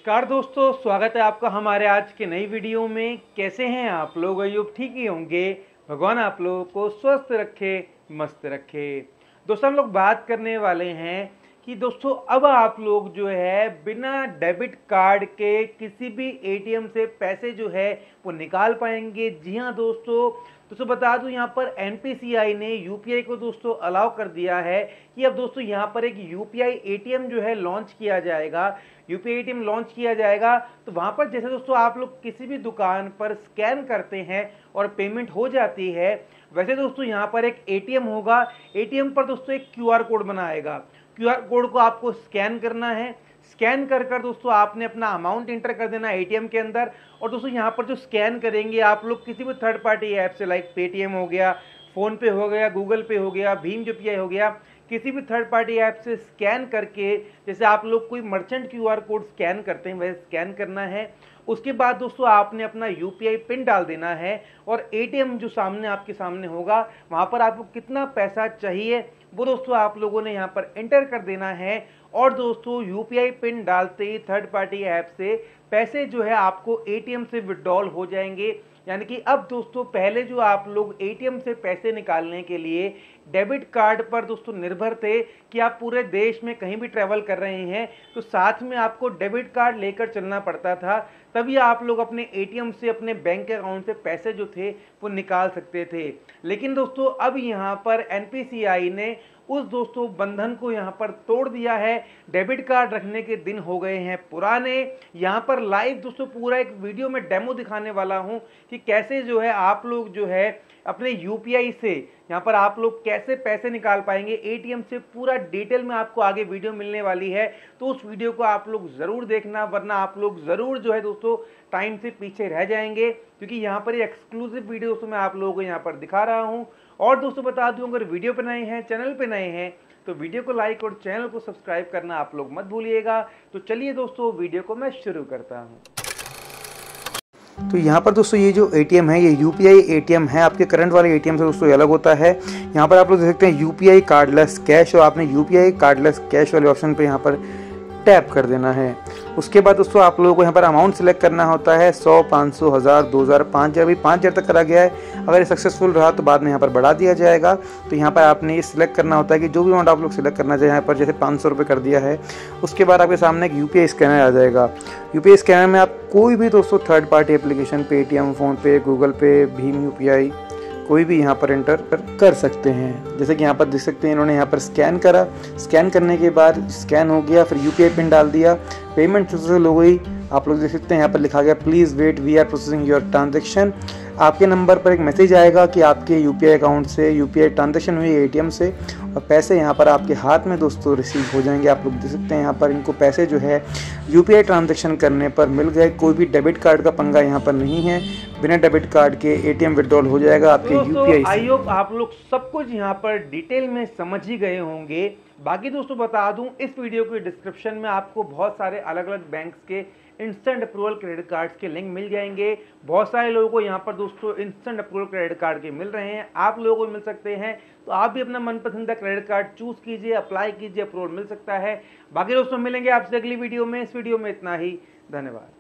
नमस्कार दोस्तों, स्वागत है आपका हमारे आज के नई वीडियो में। कैसे हैं आप लोग? अयुब ठीक ही होंगे। भगवान आप लोगों को स्वस्थ रखे, मस्त रखे। दोस्तों, हम लोग बात करने वाले हैं कि दोस्तों अब आप लोग जो है बिना डेबिट कार्ड के किसी भी एटीएम से पैसे जो है वो निकाल पाएंगे। जी हाँ दोस्तों बता दूं, यहाँ पर एनपीसीआई ने यूपीआई को दोस्तों अलाउ कर दिया है कि अब दोस्तों यहाँ पर एक यूपीआई एटीएम जो है लॉन्च किया जाएगा। यूपीआई एटीएम लॉन्च किया जाएगा तो वहाँ पर जैसे दोस्तों आप लोग किसी भी दुकान पर स्कैन करते हैं और पेमेंट हो जाती है, वैसे दोस्तों यहाँ पर एक एटीएम होगा। एटीएम पर दोस्तों एक क्यूआर कोड बनाएगा। क्यूआर कोड को आपको स्कैन करना है। स्कैन कर कर दोस्तों आपने अपना अमाउंट इंटर कर देना है एटीएम के अंदर। और दोस्तों यहाँ पर जो स्कैन करेंगे आप लोग किसी भी थर्ड पार्टी ऐप से, लाइक पेटीएम हो गया, फ़ोन पे हो गया, गूगल पे हो गया, भीम यूपीआई हो गया, किसी भी थर्ड पार्टी ऐप से स्कैन करके, जैसे आप लोग कोई मर्चेंट क्यूआर कोड स्कैन करते हैं वैसे स्कैन करना है। उसके बाद दोस्तों आपने अपना यूपीआई पिन डाल देना है और एटीएम जो सामने आपके सामने होगा वहाँ पर आपको कितना पैसा चाहिए वो दोस्तों आप लोगों ने यहाँ पर एंटर कर देना है। और दोस्तों यूपीआई पिन डालते ही थर्ड पार्टी ऐप से पैसे जो है आपको एटीएम से विड्रॉल हो जाएंगे। यानी कि अब दोस्तों पहले जो आप लोग एटीएम से पैसे निकालने के लिए डेबिट कार्ड पर दोस्तों निर्भर थे कि आप पूरे देश में कहीं भी ट्रैवल कर रहे हैं तो साथ में आपको डेबिट कार्ड लेकर चलना पड़ता था, तभी आप लोग अपने एटीएम से अपने बैंक अकाउंट से पैसे जो थे वो निकाल सकते थे। लेकिन दोस्तों अब यहाँ पर एनपीसीआई ने उस दोस्तों बंधन को यहाँ पर तोड़ दिया है। डेबिट कार्ड रखने के दिन हो गए हैं पुराने। यहाँ पर लाइव दोस्तों पूरा एक वीडियो में डेमो दिखाने वाला हूँ कि कैसे जो है आप लोग जो है अपने यूपीआई से यहाँ पर आप लोग कैसे पैसे निकाल पाएंगे एटीएम से। पूरा डिटेल में आपको आगे वीडियो मिलने वाली है, तो उस वीडियो को आप लोग ज़रूर देखना, वरना आप लोग ज़रूर जो है दोस्तों टाइम से पीछे रह जाएंगे, क्योंकि यहाँ पर एक्सक्लूसिव वीडियो दोस्तों मैं आप लोगों को यहाँ पर दिखा रहा हूँ। और दोस्तों बता दूं, अगर वीडियो पे नए हैं, चैनल पे नए हैं, तो वीडियो को लाइक और चैनल को सब्सक्राइब करना आप लोग मत भूलिएगा। तो चलिए दोस्तों वीडियो को मैं शुरू करता हूँ। तो यहाँ पर दोस्तों ये जो एटीएम है ये यूपीआई एटीएम है। आपके करंट वाले एटीएम से दोस्तों अलग होता है। यहाँ पर आप लोग देख सकते हैं यूपीआई कार्डलेस कैश, और आपने यूपीआई कार्डलेस कैश वाले ऑप्शन पे यहाँ पर टैप कर देना है। उसके बाद दोस्तों आप लोगों को यहाँ पर अमाउंट सेलेक्ट करना होता है 100, 500, 1000, 2000, 5000। अभी 5000 तक करा गया है। अगर ये सक्सेसफुल रहा तो बाद में यहाँ पर बढ़ा दिया जाएगा। तो यहाँ पर आपने ये सिलेक्ट करना होता है कि जो भी अमाउंट आप लोग सिलेक्ट करना चाहिए। यहाँ पर जैसे 500 रुपये कर दिया है। उसके बाद आपके सामने एक यूपीआई स्कैनर आ जाएगा। यूपीआई स्कैनर में आप कोई भी दोस्तों third party application, Paytm, PhonePe, Google Pay, भीम यूपीआई, कोई भी यहाँ पर एंटर कर सकते हैं। जैसे कि यहाँ पर देख सकते हैं इन्होंने यहाँ पर स्कैन करा। स्कैन करने के बाद स्कैन हो गया, फिर यूपीआई पिन डाल दिया, पेमेंट सक्सेसफुल हो गई। आप लोग देख सकते हैं यहाँ पर लिखा गया please wait, we are processing your transaction. आपके नंबर पर एक मैसेज आएगा कि आपके यूपीआई अकाउंट से यूपीआई ट्रांजेक्शन हुई एटीएम से, और पैसे यहाँ पर आपके हाथ में दोस्तों रिसीव हो जाएंगे। आप लोग देख सकते हैं यहाँ पर इनको पैसे जो है यूपीआई ट्रांजेक्शन करने पर मिल गए। कोई भी डेबिट कार्ड का पंगा यहाँ पर नहीं है। बिना डेबिट कार्ड के एटीएम विड्रॉल हो जाएगा आपके यूपीआई से। आई होप आप लोग सब कुछ यहाँ पर डिटेल में समझ ही गए होंगे। बाकी दोस्तों बता दूं, इस वीडियो के डिस्क्रिप्शन में आपको बहुत सारे अलग अलग बैंक्स के इंस्टेंट अप्रूवल क्रेडिट कार्ड्स के लिंक मिल जाएंगे। बहुत सारे लोगों को यहाँ पर दोस्तों इंस्टेंट अप्रूवल क्रेडिट कार्ड के मिल रहे हैं, आप लोगों को मिल सकते हैं। तो आप भी अपना मनपसंद क्रेडिट कार्ड चूज कीजिए, अप्लाई कीजिए, अप्रूवल मिल सकता है। बाकी दोस्तों मिलेंगे आपसे अगली वीडियो में। इस वीडियो में इतना ही। धन्यवाद।